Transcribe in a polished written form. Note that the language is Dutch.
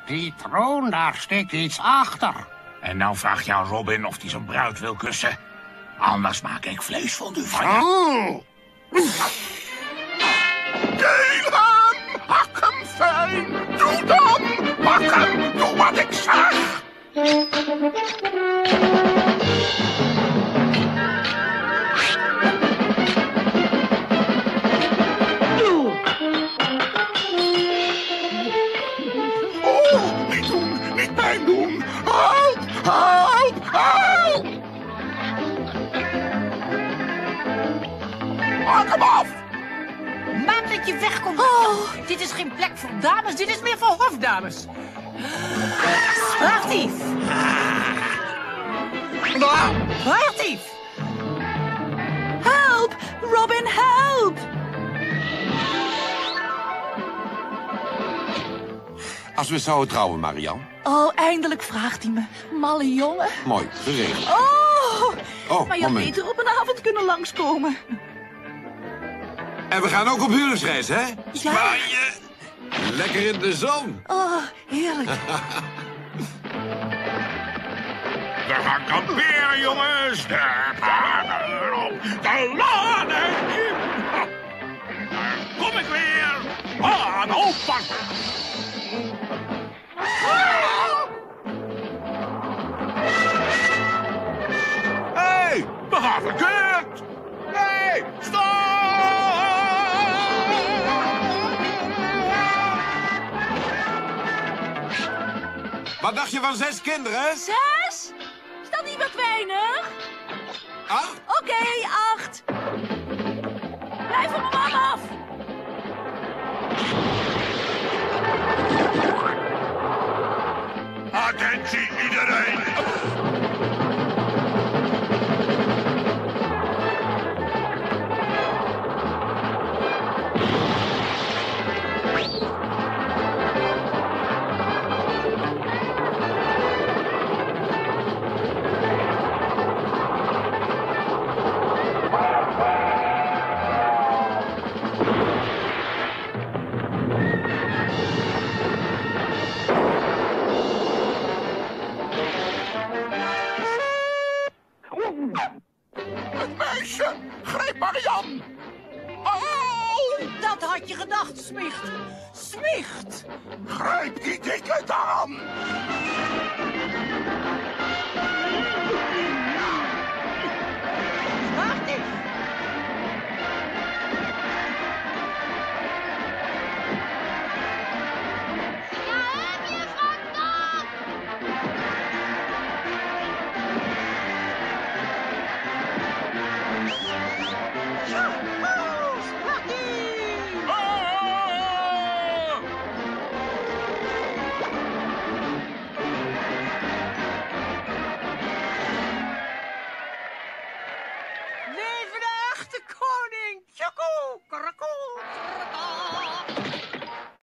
Die troon, daar steekt iets achter. En nou vraag je aan Robin of hij zijn bruid wil kussen. Anders maak ik vleesfondue van je. Deel hem! Hak hem fijn! Doe dan! Pak hem! Doe wat ik zeg! Oh, niet doen! Niet pijn doen! Help! Help! Help! Maak hem af! Maak dat je wegkomt. Oh, dit is geen plek voor dames, dit is meer voor hofdames. Sportief. Sportief. Help! Robin, help! Als we zouden trouwen, Marianne. Oh, eindelijk vraagt hij me. Malle jongen. Mooi, geregeld. Oh, maar je had moment. beter op een avond kunnen langskomen. En we gaan ook op huwelijksreis, hè? Ja. Spanje! Lekker in de zon. Oh, heerlijk. We gaan kamperen, jongens. De paarden erop. De laden in. Daar kom ik weer. Aan oppakken. Hey! We gaan verkeerd. Nee, stop! Wat dacht je van 6 kinderen? 6? Is dat niet wat weinig? 8? Oké, 8. Blijf van mijn man af. Attentie iedereen! Het meisje! Grijp Marianne! Au! Dat had je gedacht, Smicht. Smicht. Grijp die dikke dan! Sportief. Leven de echte koning! Tjoekoe, karakoe, karakoe.